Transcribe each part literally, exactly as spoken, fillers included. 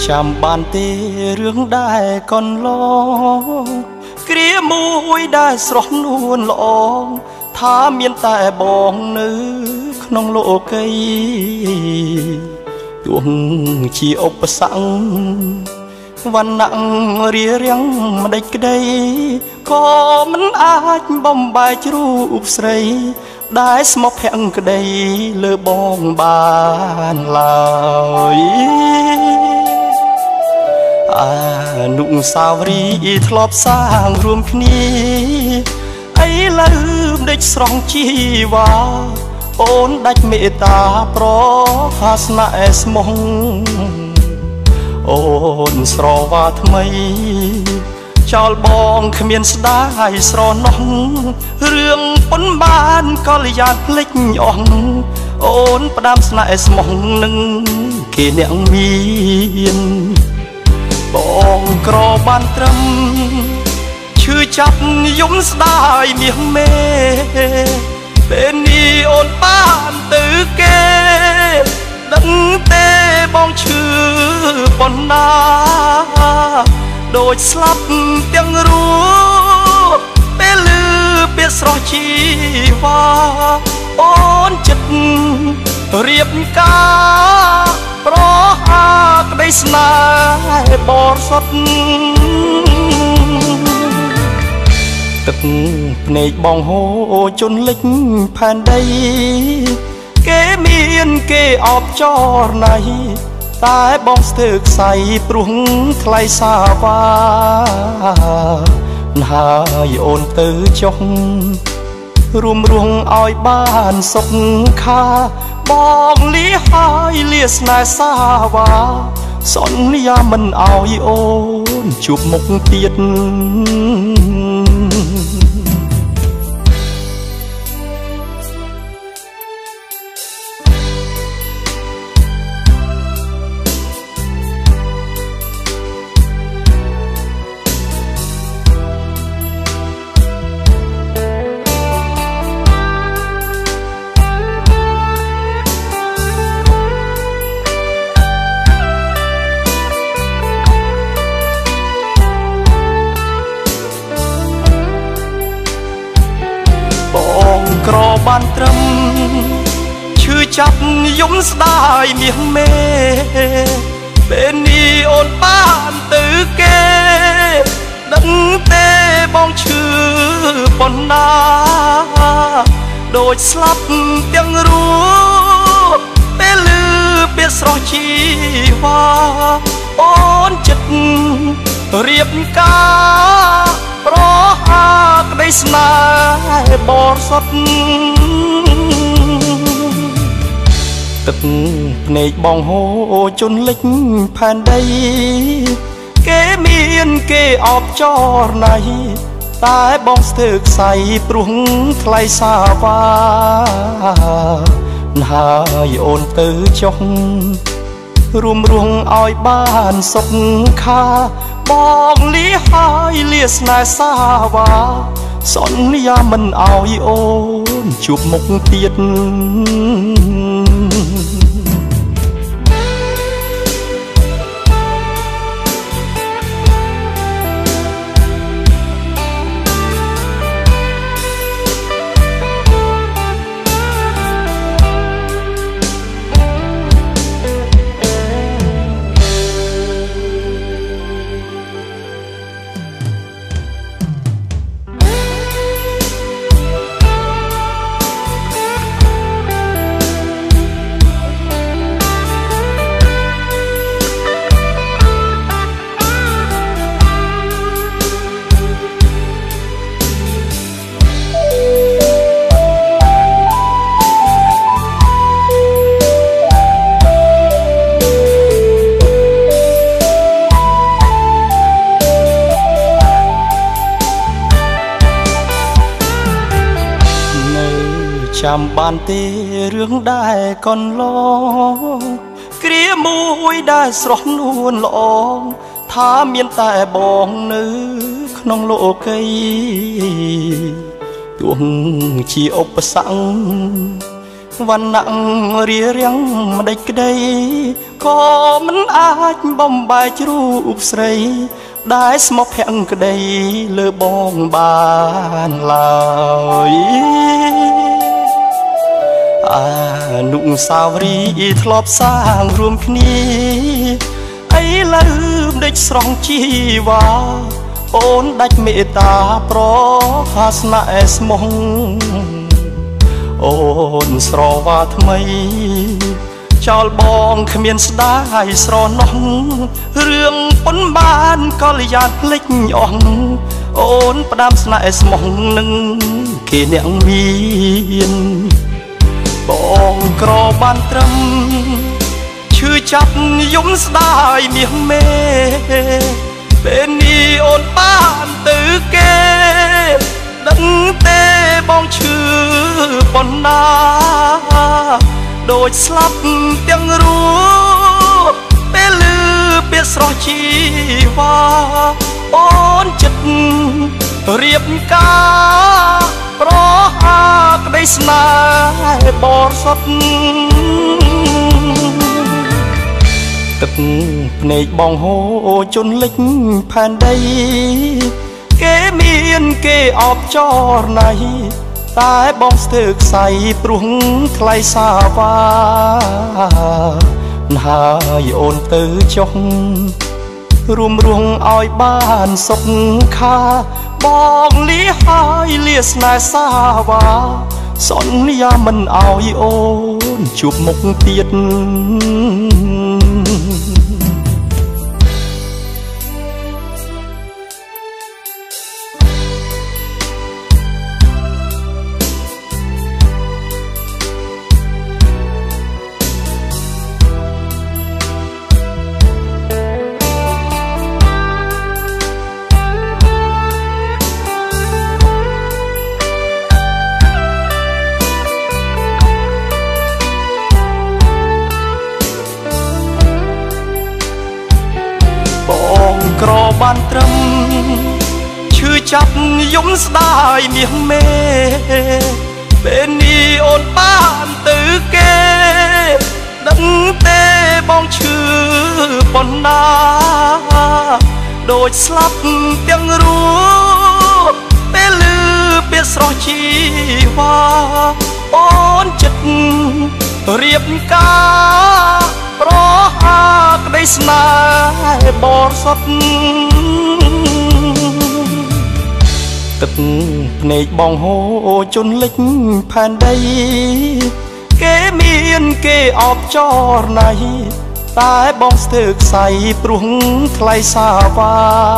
ចាំបានទេរឿងដែលកន្លងគ្រាមួយដែលស្រស់នួនល្អថាមានតែបងនៅក្នុងលោកីទោះជាឧបសគ្គវណ្ណៈរារាំងម្ដេចក្ដីក៏មិនអាចបំបែករូបស្រីដែលស្មោះភក្ដីលើបងបានឡើយអនុស្សាវរីយ៍ធ្លាប់សាងរួមគ្នាឥឡូវដេចស្រង់ជីវ៉ាអូនដាច់មេត្តាប្រហាស្នេហ៍ស្មោះអូនស្រវាថ្មីចោលបងគ្មានស្ដាយស្រណោះរឿងប៉ុនបានកលយ៉ាងភ្លេចអស់អូនផ្ដាំស្នេហ៍ស្មោះនឹងគេអ្នកមានបងក្របានត្រឹមឈឺចាប់យំស្ដាយមាសមេពេលនេះអូនបានទៅគេដឹងទេបងឈឺប៉ុណ្ណាដូចស្លាប់ទាំងរស់ពេលលឺពាក្យស្រស់ជីវ៉ាអូនចិត្តរៀបការប្រហាក្ដីស្នេហ៍បរិសុទ្ធទឹកភ្នែកបងហូរជន់លិចផែនដីគេមានគេអបចរណៃតែបងស្ទើរខ្សែព្រោះថ្លៃសាវ៉ាហើយអូនទៅចុះរួមរងឲ្យបានសុខខាបងលាហើយលាស្នេហ៍សាវ៉ាសន្យាមិនឲ្យអូនជួបមុខទៀតក្របានត្រឹមឈឺចាប់យំស្ដាយមាសមេពេលនេះអូនបានទៅគេដឹងទេបងឈឺប៉ុណ្ណាដូចស្លាប់ទាំងរស់ពេលលឺពាក្យស្រស់ជីវ៉ាអូនចិត្តរៀបការប្រហាក្ដីស្នេហ៍បរិសុទ្ធទឹកភ្នែកបងហូរជន់លិចផែនដីគេមានគេអបចរណៃតែបងស្ទើរខ្សែព្រោះថ្លៃសាវ៉ាហើយអូនទៅចុះរួមរងឲ្យបានសុខខាបងលាហើយលាស្នេហ៍សាវ៉ាសន្យាមិនឲ្យអូនជួបមុខទៀត ចាំបានទេរឿងដែលកន្លងគ្រាមួយដែលស្រស់នួនល្អថាមានតែបងនៅក្នុងលោកីទោះជាឧបសគ្គវណ្ណៈរៀបរៀងម្ដេចក្ដីក៏មិនអាចបំបែករូបស្រីដែលស្មោះភក្ដីលើបងបានឡើយអនុស្សាវរីយ៍ធ្លាប់សាងរួមគ្នាឥឡូវដេចស្រង់ជីវ៉ាអូនដាច់មេត្តាប្រហាស្នេហ៍ស្មោះអូនស្រវាថ្មីចោលបងគ្មានស្ដាយស្រណោះរឿងប៉ុនបានកលយ៉ានភ្លេចអស់អូនផ្ដាំស្នេហ៍ស្មោះនឹងគេអ្នកមានបងក្របានត្រឹមឈឺចាប់យំស្ដាយមាសមេពេលនេះអូនបានទៅគេដឹងទេបងឈឺប៉ុណ្ណាដូចស្លាប់ទាំងរស់ពេលលឺពាក្យស្រស់ជីវ៉ាអូនចិត្តរៀបការប្រហាក្ដីស្នេហ៍បរិសុទ្ធទឹកភ្នែកបងហូរជន់លិចផែនដីគេមានគេអបចរណៃតែបងស្ទើរខ្សែព្រោះថ្លៃសាវ៉ាហើយអូនទៅចុះរួមរងឲ្យបានសុខខាបងលាហើយលាស្នេហ៍សាវ៉ាសន្យាមិនឲ្យអូនជួបមុខទៀតក្របានត្រឹមឈឺចាប់យំស្ដាយមាសមេពេលនេះអូនបានទៅគេដឹងទេបងឈឺប៉ុណ្ណាដូចស្លាប់ទាំងរស់ពេលលឺពាក្យស្រស់ជីវ៉ាអូនចិត្តរៀបការប្រហាក្ដីស្នេហ៍បរិសុទ្ធទឹកភ្នែកបងហូរជន់លិចផែនដីគេមានគេអបចរណៃតែបងស្ទើរខ្សែព្រោះថ្លៃសាវ៉ា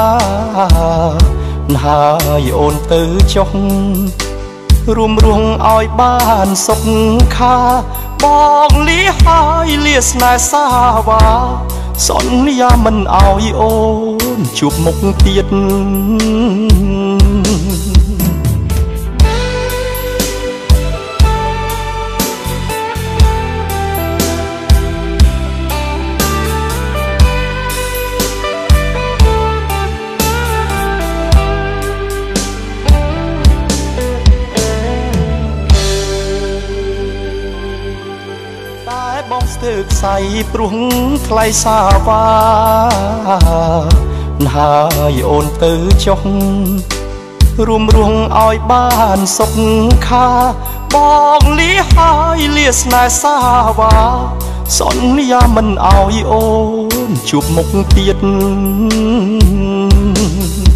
ហើយអូនទៅចុះរួមរងឲ្យបានសុខខាបងលាហើយលាស្នេហ៍សាវ៉ាសន្យាមិនឲ្យអូនជួបមុខទៀតបងស្ទើរខ្សែព្រោះថ្លៃសាវ៉ាហើយអូនទៅចុះរួមរងឲ្យបានសុខខាបងលាហើយលាស្នេហ៍សាវ៉ាសន្យាមិនឲ្យអូនជួបមុខទៀត